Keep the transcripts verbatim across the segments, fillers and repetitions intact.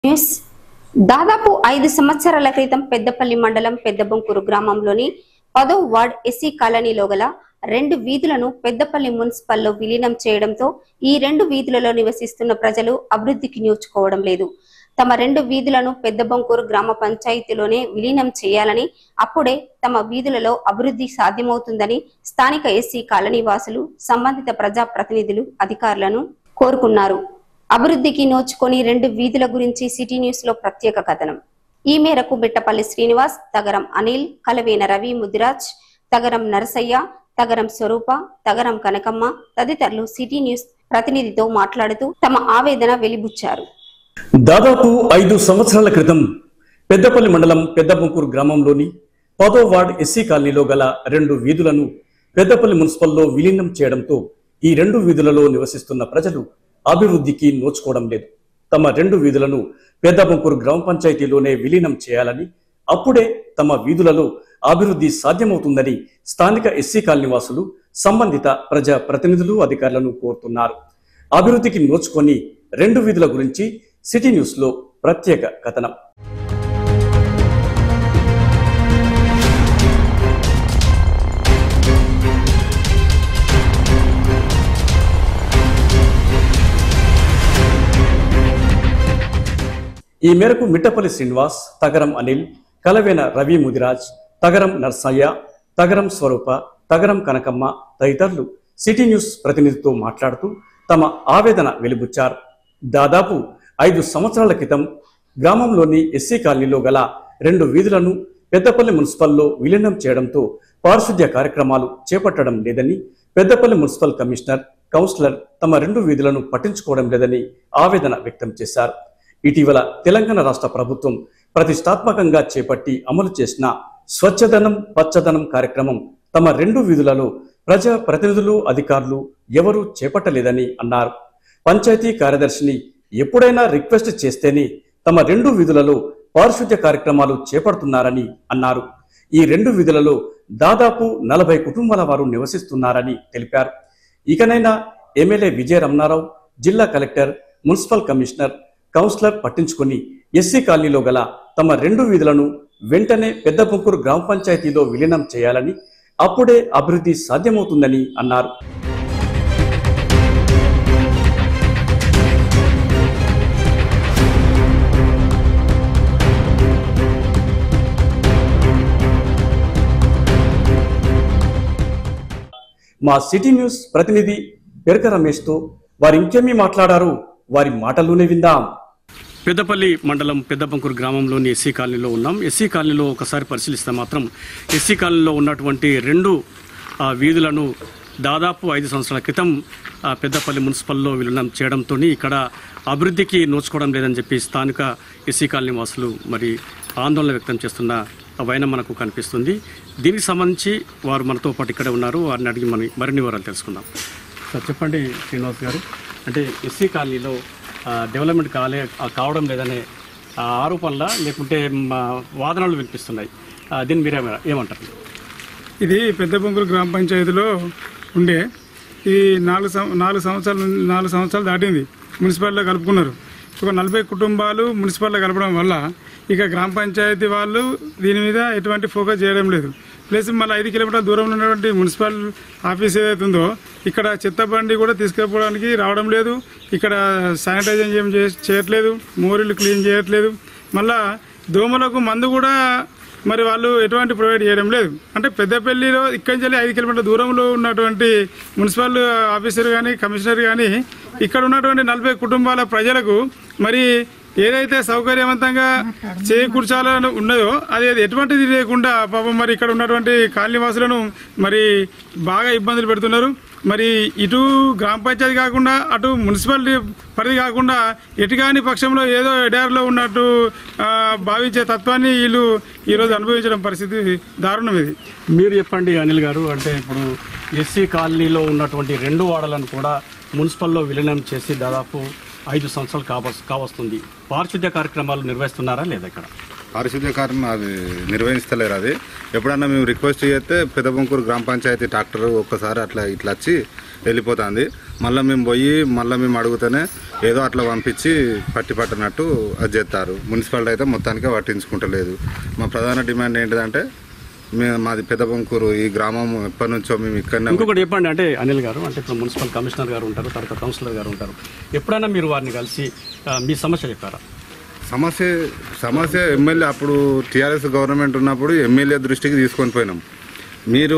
News దాదాపు ఐదు సంవత్సరాల క్రితం పెద్దపల్లి మండలం పెద్దబొంకూరు గ్రామంలోని పదో వార్డ్ ఎస్సీ కాలనీలో గల రెండు వీధులను పెద్దపల్లి మున్సిపల్లో విలీనం చేయడంతో ఈ రెండు వీధులలో నివసిస్తున్న ప్రజలు అభివృద్ధికి నోచుకోవడం లేదు. తమ రెండు వీధులను పెద్దబొంకూరు గ్రామ పంచాయతీలోనే విలీనం చేయాలని, అప్పుడే తమ వీధులలో అభివృద్ధి సాధ్యమవుతుందని స్థానిక ఎస్సీ కాలనీ వాసులు సంబంధిత ప్రజా ప్రతినిధులు అధికారులను కోరుకున్నారు. అభివృద్ధికి నోచుకొని రెండు వీధుల గురించి సిటీ న్యూస్ లో ప్రత్యేక కథనం. ఈ మేరకు బిట్టపల్లి శ్రీనివాస్, తగరం అనిల్, కలవేన రవి ముదిరాజ్, తగరం నరసయ్య, తగరం స్వరూప, తగరం కనకమ్మ తదితరులు సిటీ న్యూస్ ప్రతినిధితో మాట్లాడుతూ తమ ఆవేదన వెలిబుచ్చారు. దాదాపు ఐదు సంవత్సరాల క్రితం పెద్దపల్లి మండలం పెద్దబొంకూరు గ్రామంలోని పదో వార్డ్ ఎస్సీ కాలనీలో గల రెండు వీధులను పెద్దపల్లి మున్సిపల్లో విలీనం చేయడంతో ఈ రెండు వీధులలో నివసిస్తున్న ప్రజలు అభివృద్ధికి నోచుకోవడం లేదు. తమ రెండు వీధులను పెద్దబొంకూరు గ్రామ పంచాయతీలోనే విలీనం చేయాలని, అప్పుడే తమ వీధులలో అభివృద్ధి సాధ్యమవుతుందని స్థానిక ఎస్సీ కాలనీ వాసులు సంబంధిత ప్రజా ప్రతినిధులు అధికారులను కోరుతున్నారు. అభివృద్ధికి నోచుకొని రెండు వీధుల గురించి సిటీ న్యూస్ లో ప్రత్యేక కథనం. ఈ మేరకు మిట్టపల్లి శ్రీనివాస్, తగరం అనిల్, కలవేన రవి ముదిరాజ్, తగరం నర్సయ్య, తగరం స్వరూప, తగరం కనకమ్మ తదితరులు సిటీ న్యూస్ ప్రతినిధితో మాట్లాడుతూ తమ ఆవేదన వెలిబుచ్చారు. దాదాపు ఐదు సంవత్సరాల క్రితం గ్రామంలోని ఎస్సీ కాలనీలో గల రెండు వీధులను పెద్దపల్లి మున్సిపల్లో విలీనం చేయడంతో పారిశుద్ధ్య కార్యక్రమాలు చేపట్టడం లేదని, పెద్దపల్లి మున్సిపల్ కమిషనర్, కౌన్సిలర్ తమ రెండు వీధులను పట్టించుకోవడం లేదని ఆవేదన వ్యక్తం చేశారు. ఇటీవల తెలంగాణ రాష్ట్ర ప్రభుత్వం ప్రతిష్టాత్మకంగా చేపట్టి అమలు చేసిన స్వచ్ఛదనం పచ్చదనం కార్యక్రమం తమ రెండు వీధులలో ప్రజా ప్రతినిధులు అధికారులు ఎవరూ చేపట్టలేదని అన్నారు. పంచాయతీ కార్యదర్శిని ఎప్పుడైనా రిక్వెస్ట్ చేస్తేనే తమ రెండు వీధులలో పారిశుద్ధ్య కార్యక్రమాలు చేపడుతున్నారని అన్నారు. ఈ రెండు వీధులలో దాదాపు నలభై కుటుంబాల వారు నివసిస్తున్నారని తెలిపారు. ఇకనైనా ఎమ్మెల్యే విజయ రమణారావు, జిల్లా కలెక్టర్, మున్సిపల్ కమిషనర్, కౌన్సిలర్ పట్టించుకొని ఎస్సీ కాలనీలో గల తమ రెండు వీధులను వెంటనే పెద్దబొంకూరు గ్రామ పంచాయతీలో విలీనం చేయాలని, అప్పుడే అభివృద్ధి సాధ్యమవుతుందని అన్నారు. మా సిటీ న్యూస్ ప్రతినిధి పెరక రమేష్తో వారు ఇంకేమీ మాట్లాడారు, వారి మాటల్లోనే విందాం. పెద్దపల్లి మండలం పెద్దబొంకూరు గ్రామంలోని ఎస్సీ కాలనీలో ఉన్నాం. ఎస్సీ కాలనీలో ఒకసారి పరిశీలిస్తే మాత్రం ఎస్సీ కాలనీలో ఉన్నటువంటి రెండు వీధులను దాదాపు ఐదు సంవత్సరాల క్రితం పెద్దపల్లి మున్సిపల్లో విలీనం చేయడంతో ఇక్కడ అభివృద్ధికి నోచుకోవడం లేదని చెప్పి స్థానిక ఎస్సీ కాలనీ వాసులు మరి ఆందోళన వ్యక్తం చేస్తున్న వైనం మనకు కనిపిస్తుంది. దీనికి సంబంధించి వారు మనతో పాటు ఇక్కడే ఉన్నారు. వారిని అడిగి మన మరిన్ని వివరాలు తెలుసుకుందాం. సార్ చెప్పండి శ్రీనివాస్ గారు, అంటే ఎస్సీ కాలనీలో డెవలప్మెంట్ కాలే కావడం లేదనే ఆరోపణల లేకుంటే వాదనలు వినిపిస్తున్నాయి. దీన్ని మీరు ఏమంటారు? ఇది పెద్దబొంకూరు గ్రామ పంచాయతీలో ఉండే ఈ నాలుగు నాలుగు సంవత్సరాలు నాలుగు సంవత్సరాలు దాటింది. మున్సిపాలిటీలో కలుపుకున్నారు. ఒక నలభై కుటుంబాలు మున్సిపాలిటీలో కలపడం వల్ల ఇక గ్రామ పంచాయతీ వాళ్ళు దీని మీద ఎటువంటి ఫోకస్ చేయడం లేదు. ప్లస్ మళ్ళీ ఐదు కిలోమీటర్ల దూరంలో ఉన్నటువంటి మున్సిపల్ ఆఫీస్ ఏదైతే ఉందో ఇక్కడ చెత్త బండి కూడా తీసుకుపోవడానికి రావడం లేదు. ఇక్కడ శానిటైజేషన్ ఏం చేయట్లేదు, మోరీలు క్లీన్ చేయట్లేదు. మళ్ళా దోమలకు మందు కూడా మరి వాళ్ళు ఎటువంటి ప్రొవైడ్ చేయడం లేదు. అంటే పెద్దపల్లిలో ఇక్కడి నుంచి ఐదు కిలోమీటర్ల దూరంలో ఉన్నటువంటి మున్సిపల్ ఆఫీసర్ కానీ కమిషనర్ కానీ ఇక్కడ ఉన్నటువంటి నలభై కుటుంబాల ప్రజలకు మరి ఏదైతే సౌకర్యవంతంగా చేకూర్చాలని ఉన్నదో అది ఎటువంటిది లేకుండా పాపం మరి ఇక్కడ ఉన్నటువంటి కాలనీవాసులను మరి బాగా ఇబ్బందులు పెడుతున్నారు. మరి ఇటు గ్రామ పంచాయతీ కాకుండా అటు మున్సిపాలిటీ పరిధి కాకుండా ఎటుగాని పక్షంలో ఏదో ఎడారిలో ఉన్నట్టు భావించే తత్వాన్ని వీళ్ళు ఈరోజు అనుభవించడం పరిస్థితి దారుణం. ఇది మీరు చెప్పండి అనిల్ గారు, అంటే ఇప్పుడు ఎస్సీ కాలనీలో ఉన్నటువంటి రెండు వార్డులను కూడా మున్సిపల్లో విలీనం చేసి దాదాపు ఐదు సంవత్సరాలు కావ కావస్తుంది. పారిశుద్ధ్య కార్యక్రమాలు నిర్వహిస్తున్నారా లేదా? ఇక్కడ పారిశుద్ధ్య కార్యక్రమం అది నిర్వహిస్తలేరు. అది ఎప్పుడన్నా మేము రిక్వెస్ట్ చేస్తే పెద్దబొంకూరు గ్రామ పంచాయతీ ట్రాక్టర్ ఒక్కసారి అట్లా ఇట్లా వచ్చి వెళ్ళిపోతుంది. మళ్ళీ మేము పోయి మళ్ళీ మేము అడుగుతూనే ఏదో అట్లా పంపించి పట్టి పట్టినట్టు అది చేస్తారు. మున్సిపాలిటీ అయితే మొత్తానికే పట్టించుకుంటలేదు. మా ప్రధాన డిమాండ్ ఏంటిదంటే మేము మాది పెద్ద బొంకూరు, ఈ గ్రామం ఎప్పటి నుంచో మేము ఇక్కడ. ఇంకొకటి చెప్పండి, అంటే అనిల్ గారు, అంటే ఇప్పుడు మున్సిపల్ కమిషనర్ గారు ఉంటారు, తర్వాత కౌన్సిలర్ గారు ఉంటారు, ఎప్పుడైనా మీరు వారిని కలిసి మీ సమస్య చెప్పారా? సమస్య సమస్య ఎమ్మెల్యే అప్పుడు టీఆర్ఎస్ గవర్నమెంట్ ఉన్నప్పుడు ఎమ్మెల్యే దృష్టికి తీసుకొని పోయినాం. మీరు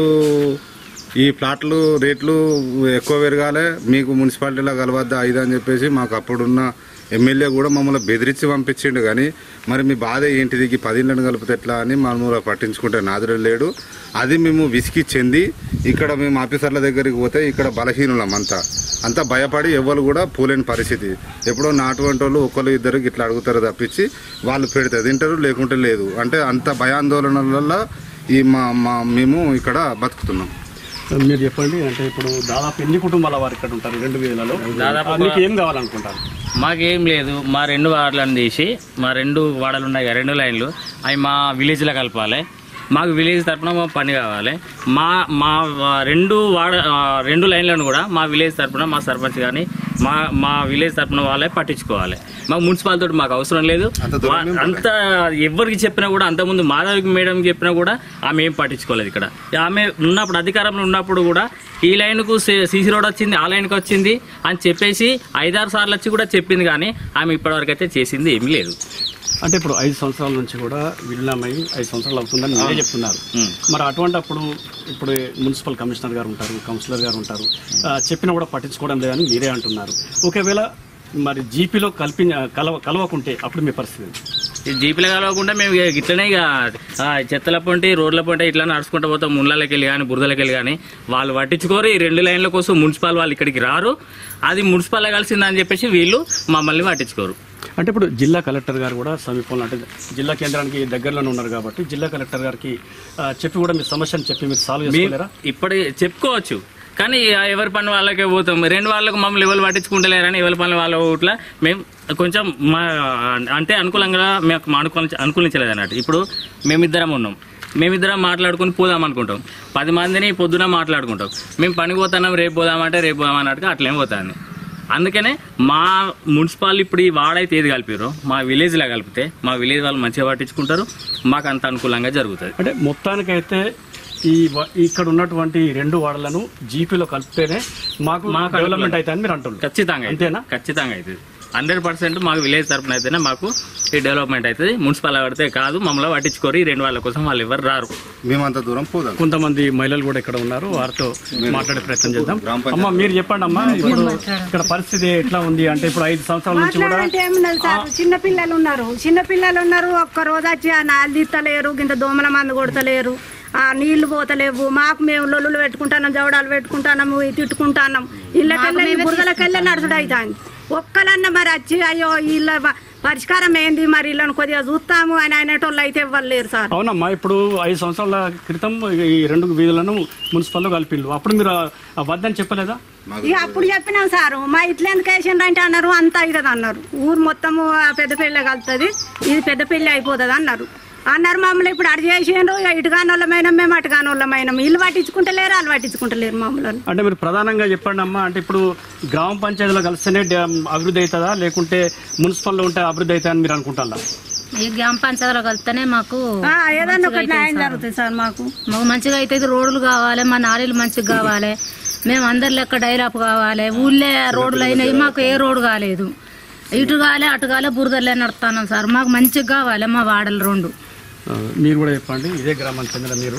ఈ ప్లాట్లు రేట్లు ఎక్కువ పెరగాలి, మీకు మున్సిపాలిటీలో కలవద్దా ఐదు అని చెప్పేసి మాకు అప్పుడున్న ఎమ్మెల్యే కూడా మమ్మల్ని బెదిరించి పంపించిండు. కానీ మరి మీ బాధ ఏంటిది, పదిళ్ళను కలిపితే ఎట్లా అని మమ్మల్ని పట్టించుకుంటే నాదుడు లేడు. అది మేము విసికి చెంది ఇక్కడ మేము ఆఫీసర్ల దగ్గరికి పోతే ఇక్కడ బలహీనులం అంతా అంతా భయపడి ఎవరు కూడా పోలేని పరిస్థితి. ఎప్పుడో నాటువంటి వాళ్ళు ఒకళ్ళు ఇద్దరు ఇట్లా అడుగుతారు తప్పించి వాళ్ళు పెడితే తింటారు, లేకుంటే లేదు. అంటే అంత భయాందోళన వల్ల ఈ మా మా మేము ఇక్కడ బతుకుతున్నాం. మీరు చెప్పండి, అంటే ఇప్పుడు దాదాపు ఎన్ని కుటుంబాల వారు ఇక్కడ ఉంటారు రెండు వేలలో? దాదాపు మీకు ఏం కావాలనుకుంటారు? మాకేం లేదు, మా రెండు వార్డులను తీసి మా రెండు వాడలు ఉన్నాయి కదా, రెండు లైన్లు అవి మా విలేజ్లో కలపాలి. మాకు విలేజ్ తరఫున మా పని కావాలి. మా మా రెండు వాడ రెండు లైన్లను కూడా మా విలేజ్ తరఫున మా సర్పంచ్ కానీ మా మా విలేజ్ తరఫున వాళ్ళే పట్టించుకోవాలి. మాకు మున్సిపాలిటీ తోటి మాకు అవసరం లేదు. అంత ఎవరికి చెప్పినా కూడా, అంతకుముందు మాధవి మేడం చెప్పినా కూడా ఆమె ఏం పట్టించుకోలేదు. ఇక్కడ ఆమె ఉన్నప్పుడు అధికారంలో ఉన్నప్పుడు కూడా ఈ లైన్కు సీసీ రోడ్ వచ్చింది, ఆ లైన్కి వచ్చింది అని చెప్పేసి ఐదారు సార్లు వచ్చి కూడా చెప్పింది, కానీ ఆమె ఇప్పటివరకు అయితే చేసింది ఏమీ లేదు. అంటే ఇప్పుడు ఐదు సంవత్సరాల నుంచి కూడా విలీనమై ఐదు సంవత్సరాలు అవుతుందని మీరే చెప్తున్నారు. మరి అటువంటి అప్పుడు ఇప్పుడు మున్సిపల్ కమిషనర్ గారు ఉంటారు, కౌన్సిలర్ గారు ఉంటారు, చెప్పినా కూడా పట్టించుకోవడం లేదని మీరే అంటున్నారు. ఒకవేళ మరి జీపీలో కలిపి కలవ కలవకుంటే అప్పుడు మీ పరిస్థితి? ఈ జీపీలో కలవకుండా మేము ఇట్లనే ఇక చెత్తల పొంటి రోడ్ల పొంటి ఇట్లా నడుచుకుంటూ పోతాం. ముళ్ళకి వెళ్ళి కానీ బురదలకి వెళ్ళి కానీ వాళ్ళు పట్టించుకోరు. ఈ రెండు లైన్ల కోసం మున్సిపల్ వాళ్ళు ఇక్కడికి రారు. అది మున్సిపల్ కలిసిందని చెప్పేసి వీళ్ళు మమ్మల్ని పట్టించుకోరు. అంటే ఇప్పుడు జిల్లా కలెక్టర్ గారు కూడా సమీపంలో, అంటే జిల్లా కేంద్రానికి దగ్గరలోనే ఉన్నారు కాబట్టి జిల్లా కలెక్టర్ గారికి చెప్పి కూడా మీ సమస్యను చెప్పి మీరు సాల్వ్ చేసుకోలేరా? ఇప్పుడు చెప్పుకోవచ్చు, కానీ ఎవరి పని వాళ్ళకే పోతాం. రెండు వాళ్ళకు మమ్మల్ని ఎవరు పట్టించుకుంటలేరని ఎవరి పని వాళ్ళ ఇట్లా మేము కొంచెం మా అంటే అనుకూలంగా మేము అనుకూల అనుకూలించలేదు అన్నట్టు. ఇప్పుడు మేమిద్దరం ఉన్నాం, మేమిద్దరం మాట్లాడుకుని పోదాం అనుకుంటాం. పది మందిని పొద్దున మాట్లాడుకుంటాం. మేము పని పోతున్నాం, రేపు పోదామంటే రేపు పోదాం అన్నట్టుగా అట్లేం పోతాను. అందుకనే మా మున్సిపాలిటీ ఇప్పుడు ఈ వాడైతే ఏది కలిపారో మా విలేజ్లో కలిపితే మా విలేజ్ వాళ్ళు మంచిగా పట్టించుకుంటారు, మాకు అంత అనుకూలంగా జరుగుతుంది. అంటే మొత్తానికైతే ఈ ఇక్కడ ఉన్నటువంటి రెండు వార్డులను జీపీలో కలిపితేనే మాకు మాకు డెవలప్మెంట్ అవుతుంది అని మీరు అంటున్నారు. ఖచ్చితంగా అంతేనా? ఖచ్చితంగా అవుతుంది. హండ్రెడ్ పర్సెంట్ మాకు విలేజ్ తరఫున అయితేనే మాకు ఈ డెవలప్మెంట్ అవుతుంది. మున్సిపల్ పడితే కాదు, మమ్మల్ని పట్టించుకోరు. ఈ రెండు వాళ్ళ కోసం వాళ్ళు ఎవరు రారు, మేమంత దూరం పోదాం. కొంతమంది మహిళలు కూడా ఇక్కడ ఉన్నారు, వారితో మాట్లాడే ప్రయత్నం చేద్దాం. అమ్మా మీరు చెప్పండి అమ్మా, ఇప్పుడు ఇక్కడ పరిస్థితి ఎట్లా ఉంది? అంటే ఇప్పుడు ఐదు సంవత్సరాల నుంచి కూడా చిన్న పిల్లలు ఉన్నారు, చిన్న పిల్లలు ఉన్నారు. ఒక్క రోజు వచ్చి ఆ నాలుగు తీస్తలేరు, ఇంత దోమల మందు కొడతలేరు, ఆ నీళ్లు పోతలేవు. మాకు మేము లొల్లులు పెట్టుకుంటున్నాం, జవడాలు పెట్టుకుంటున్నాము, తిట్టుకుంటున్నాం. ఇళ్ళకెళ్ళి బురదలకెళ్ళి నడుచుడు అవుతుంది. ఒక్కలన్నా మరి వచ్చి అయ్యో వీళ్ళ పరిష్కారం ఏంది, మరి వీళ్ళని కొద్దిగా చూస్తాము అని అనేటోళ్ళు అయితే ఇవ్వలేరు సార్. అవునమ్మా, ఇప్పుడు ఐదు సంవత్సరాల క్రితం ఈ రెండు వీధులను మున్సిపల్లో కలిపిల్లు, అప్పుడు మీరు వద్దని చెప్పలేదా? ఇక అప్పుడు చెప్పినాం సారు, మా ఇట్లా ఎందుకు వేసిండ్రు అంటే అన్నారు, అంతా అవుతుంది అన్నారు. ఊరు మొత్తము పెద్ద పెళ్ళి కలుతుంది, ఇది పెద్ద పెళ్ళి అయిపోతుంది అన్నారు అన్నారు మమ్మల్ని. ఇప్పుడు అటు చేసిండ్రు, ఇటుగాని వాళ్ళమైనా మేము అటుగాని వాళ్ళమైనాం. ఇల్లు పట్టించుకుంటలేరు, వాళ్ళు పట్టించుకుంటలేరు మమ్మల్ని. అంటే మీరు ప్రధానంగా చెప్పండి అమ్మా, అంటే ఇప్పుడు గ్రామ పంచాయతీలో కలిస్తేనే అభివృద్ధి అవుతుందా, లేకుంటే మున్సిపల్లో ఉంటే అభివృద్ధి అవుతుందని మీరు అనుకుంటారా? ఈ గ్రామ పంచాయతీలో కలిస్తేనే మాకు ఏదన్నా ఒకటి న్యాయం జరుగుతుంది సార్. మాకు మాకు మంచిగా అయితే రోడ్లు కావాలి, మా నారీలు మంచిగా కావాలి, మేము అందరి లెక్క డైలాప్ కావాలి. ఊళ్ళే రోడ్లు అయినాయి, మాకు ఏ రోడ్డు కాలేదు. ఇటు కాలే అటు కాలే బురదలే నడుతున్నాం సార్. మాకు మంచిగా కావాలి మా వాడలు రెండు. మీరు కూడా చెప్పండి, ఇదే గ్రామానికి చెందిన మీరు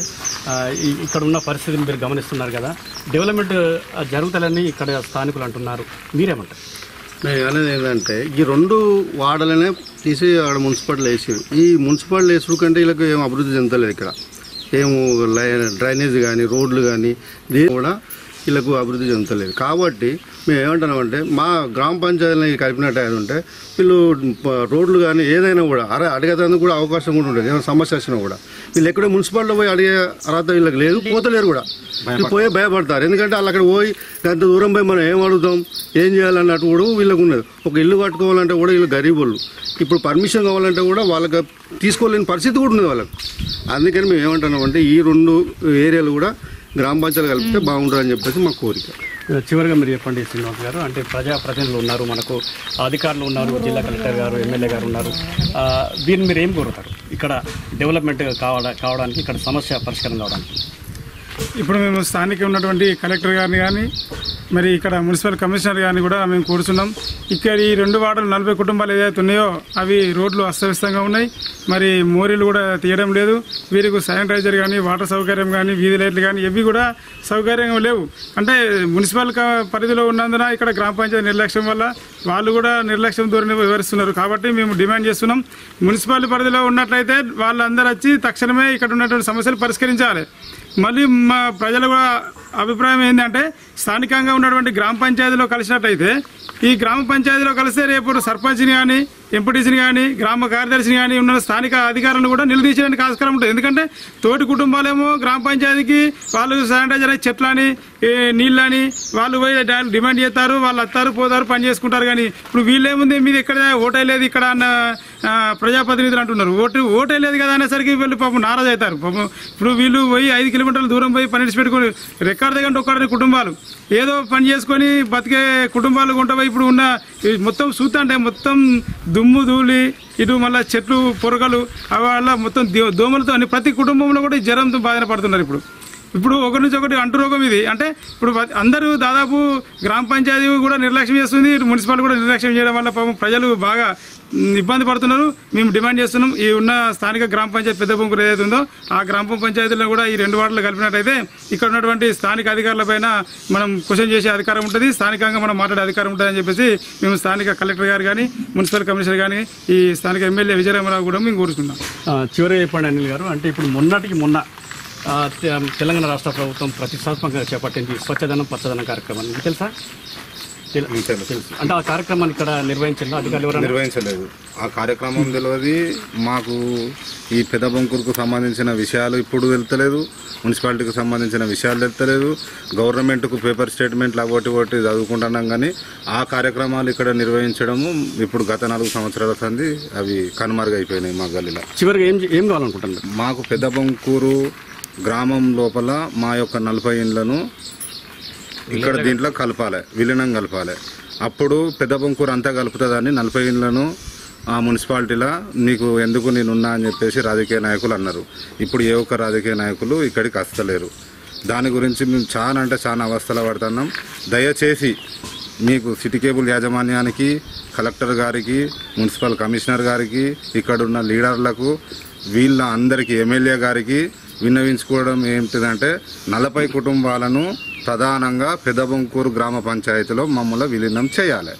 ఇక్కడ ఉన్న పరిస్థితిని మీరు గమనిస్తున్నారు కదా, డెవలప్మెంట్ జరుగుతాలని ఇక్కడ స్థానికులు అంటున్నారు, మీరేమంటారు? నేను అనేది ఏంటంటే ఈ రెండు వాడలనే తీసి ఆడ మున్సిపాలిటీ వేసి, ఈ మున్సిపాలిటీ వేసుడు కంటే వీళ్ళకి ఏం అభివృద్ధి చెందలేదు. ఇక్కడ ఏమో డ్రైనేజ్ కానీ రోడ్లు కానీ దీని కూడా వీళ్ళకు అభివృద్ధి చెందలేదు. కాబట్టి మేము ఏమంటున్నామంటే మా గ్రామ పంచాయతీని కలిపినట్టు అది ఉంటే వీళ్ళు రోడ్లు కానీ ఏదైనా కూడా అరే అడిగేందుకు కూడా అవకాశం కూడా ఉంటుంది. ఏమైనా సమస్య వచ్చినా కూడా వీళ్ళు ఎక్కడో మున్సిపాలిటీలో పోయి అడిగే అర్హత వీళ్ళకి లేదు, పోతలేరు కూడా. వీళ్ళు పోయి భయపడతారు, ఎందుకంటే వాళ్ళు అక్కడ పోయి అంత దూరం పోయి మనం ఏం అడుగుతాం, ఏం చేయాలన్నట్టు కూడా వీళ్ళకు ఉన్నది. ఒక ఇల్లు కట్టుకోవాలంటే కూడా వీళ్ళు గరీబులు, ఇప్పుడు పర్మిషన్ కావాలంటే కూడా వాళ్ళకి తీసుకోలేని పరిస్థితి కూడా ఉంది వాళ్ళకు. అందుకని మేము ఏమంటున్నామంటే ఈ రెండు ఏరియాలు కూడా గ్రామ పంచాయతీలు కలిపితే బాగుంటుందని చెప్పేసి మా కోరిక. చివరిగా మీరు చెప్పండి శ్రీనివాస్ గారు, అంటే ప్రజా ప్రతినిధులు ఉన్నారు, మనకు అధికారులు ఉన్నారు, జిల్లా కలెక్టర్ గారు, ఎమ్మెల్యే గారు ఉన్నారు, దీన్ని మీరు ఏం కోరుతారు ఇక్కడ డెవలప్మెంట్ కావడా కావడానికి ఇక్కడ సమస్య పరిష్కారం కావడానికి? ఇప్పుడు మేము స్థానిక ఉన్నటువంటి కలెక్టర్ గారిని కానీ మరి ఇక్కడ మున్సిపల్ కమిషనర్ గారిని కూడా మేము కోరుతున్నాం. ఇక్కడ ఈ రెండు వార్డులు నలభై కుటుంబాలు ఏదైతే ఉన్నాయో అవి రోడ్లు అస్తవ్యస్తంగా ఉన్నాయి, మరి మోరీలు కూడా తీయడం లేదు, వీరికి శానిటైజర్ కానీ వాటర్ సౌకర్యం కానీ వీధి లైట్లు కానీ ఇవి కూడా సౌకర్యంగా లేవు. అంటే మున్సిపల్ పరిధిలో ఉన్నందున ఇక్కడ గ్రామ పంచాయతీ నిర్లక్ష్యం వల్ల వాళ్ళు కూడా నిర్లక్ష్యం ధోరణి వివరిస్తున్నారు. కాబట్టి మేము డిమాండ్ చేస్తున్నాం, మున్సిపల్ పరిధిలో ఉన్నట్లయితే వాళ్ళందరూ వచ్చి తక్షణమే ఇక్కడ ఉన్నటువంటి సమస్యలు పరిష్కరించాలి. మళ్ళీ మా ప్రజల కూడా అభిప్రాయం ఏంటంటే స్థానికంగా ఉన్నటువంటి గ్రామ పంచాయతీలో కలిసినట్లయితే ఈ గ్రామ పంచాయతీలో కలిస్తే రేపు సర్పంచ్ని కానీ ఎంపీటీసీని కానీ గ్రామ కార్యదర్శిని కానీ ఉన్న స్థానిక అధికారులను కూడా నిలదీయడానికి ఆస్కారం ఉంటుంది. ఎందుకంటే తోటి కుటుంబాలేమో గ్రామ పంచాయతీకి వాళ్ళు శానిటైజర్ అయ్యి చెట్లని నీళ్ళని వాళ్ళు పోయి డిమాండ్ చేస్తారు, వాళ్ళు వస్తారు పోతారు పని చేసుకుంటారు. కానీ ఇప్పుడు వీళ్ళేముంది మీది ఎక్కడ ఓటే లేదు ఇక్కడ అన్న ప్రజాప్రతినిధులు అంటున్నారు, ఓటు ఓటే లేదు కదా అనేసరికి వీళ్ళు పాపం నారాజు అవుతారు. పాపం ఇప్పుడు వీళ్ళు పోయి ఐదు కిలోమీటర్ల దూరం పోయి పని పెట్టుకుని రెక్కార్డ్ దగ్గర ఒక్కడిని కుటుంబాలు ఏదో పని చేసుకొని బతికే కుటుంబాలు కొంటపోయి ఇప్పుడు ఉన్న మొత్తం చూస్తా అంటే మొత్తం దుమ్ము ధూళి ఇటు మళ్ళీ చెట్లు పొరగలు వల్ల మొత్తం దోమలతో అన్ని ప్రతి కుటుంబంలో కూడా జ్వరంతో బాధన పడుతున్నారు. ఇప్పుడు ఇప్పుడు ఒకరి నుంచి ఒకటి అంటు రోగం ఇది. అంటే ఇప్పుడు అందరూ దాదాపు గ్రామ పంచాయతీ కూడా నిర్లక్ష్యం చేస్తుంది, ఇటు మున్సిపల్ కూడా నిర్లక్ష్యం చేయడం వల్ల పాపం ప్రజలు బాగా ఇబ్బంది పడుతున్నారు. మేము డిమాండ్ చేస్తున్నాం ఈ ఉన్న స్థానిక గ్రామ పంచాయతీ పెద్ద బొంకూరు ఏదైతే ఉందో ఆ గ్రామ పంచాయతీలో కూడా ఈ రెండు వార్డులు కలిపినట్టయితే ఇక్కడ ఉన్నటువంటి స్థానిక అధికారులపైన మనం క్వశ్చన్ చేసే అధికారం ఉంటుంది, స్థానికంగా మనం మాట్లాడే అధికారం ఉంటుందని చెప్పేసి మేము స్థానిక కలెక్టర్ గారు కానీ మున్సిపల్ కమిషనర్ కానీ ఈ స్థానిక ఎమ్మెల్యే విజయరామరావు కూడా మేము కోరుతున్నాం. చివరి చెప్పండి అనిల్ గారు, అంటే ఇప్పుడు మొన్నటికి మొన్న తెలంగాణ రాష్ట్ర ప్రభుత్వం ప్రతిష్టాత్మకంగా చేపట్టింది స్వచ్ఛదనం పచ్చదనం కార్యక్రమాన్ని మీకు తెలుసా? తెలుసు. అంటే ఆ కార్యక్రమాన్ని ఇక్కడ నిర్వహించారు అధికారులు నిర్వహించలేదు. ఆ కార్యక్రమం తెలియదు మాకు. ఈ పెద్ద బొంకూరుకు సంబంధించిన విషయాలు ఇప్పుడు తెలుస్తలేదు, మున్సిపాలిటీకి సంబంధించిన విషయాలు తెలుస్తలేదు, గవర్నమెంట్కు పేపర్ స్టేట్మెంట్లు ఒకటి ఒకటి చదువుకుంటున్నాం. కానీ ఆ కార్యక్రమాలు ఇక్కడ నిర్వహించడము ఇప్పుడు గత నాలుగు సంవత్సరాల సంది అవి కనుమరుగైపోయినాయి మా గల్లీలో. చివరిగా ఏం ఏం కావాలనుకుంటున్నారు? మాకు పెద్ద బొంకూరు గ్రామం లోపల మా యొక్క నలభై ఇండ్లను ఇక్కడ దీంట్లో కలపాలి, విలీనం కలపాలి. అప్పుడు పెద్ద బొంకూరు అంతా కలుపుతుందని నలభై ఇండ్లను ఆ మున్సిపాలిటీలో నీకు ఎందుకు నేనున్నా అని చెప్పేసి రాజకీయ నాయకులు అన్నారు. ఇప్పుడు ఏ ఒక్క రాజకీయ నాయకులు ఇక్కడికి వస్తలేరు. దాని గురించి మేము చాలా అంటే చాలా అవస్థలు పడుతున్నాం. దయచేసి మీకు సిటీ కేబుల్ యాజమాన్యానికి, కలెక్టర్ గారికి, మున్సిపల్ కమిషనర్ గారికి, ఇక్కడున్న లీడర్లకు, వీళ్ళ అందరికీ, ఎమ్మెల్యే గారికి విన్నవించుకోవడం ఏంటిదంటే నలభై కుటుంబాలను ప్రధానంగా పెద్ద బొంకూరు గ్రామ పంచాయతీలో మమ్మల్ని విలీనం చేయాలి.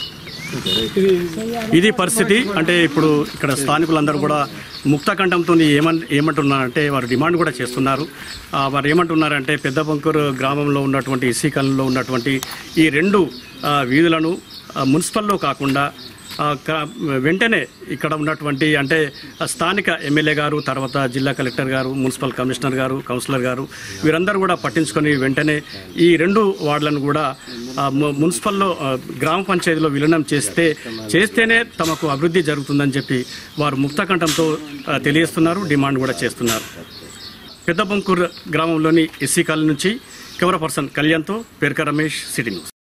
ఇది పరిస్థితి. అంటే ఇప్పుడు ఇక్కడ స్థానికులందరూ కూడా ముక్తకంఠంతో ఏమన్ ఏమంటున్నారంటే వారు డిమాండ్ కూడా చేస్తున్నారు. వారు ఏమంటున్నారంటే పెద్ద బొంకూరు గ్రామంలో ఉన్నటువంటి ఎస్సీ కాలనీలో ఉన్నటువంటి ఈ రెండు వీధులను మున్సిపల్లో కాకుండా వెంటనే ఇక్కడ ఉన్నటువంటి అంటే స్థానిక ఎమ్మెల్యే గారు, తర్వాత జిల్లా కలెక్టర్ గారు, మున్సిపల్ కమిషనర్ గారు, కౌన్సిలర్ గారు వీరందరూ కూడా పట్టించుకొని వెంటనే ఈ రెండు వార్డులను కూడా మున్సిపల్లో గ్రామ పంచాయతీలో విలీనం చేస్తే చేస్తేనే తమకు అభివృద్ధి జరుగుతుందని చెప్పి వారు ముక్తకంఠంతో తెలియజేస్తున్నారు, డిమాండ్ కూడా చేస్తున్నారు. పెద్ద బొంకూరు గ్రామంలోని ఎస్సీ కాలనీ నుంచి కెమెరా పర్సన్ కళ్యాణ్తో పేర్క రమేష్, సిటీ న్యూస్.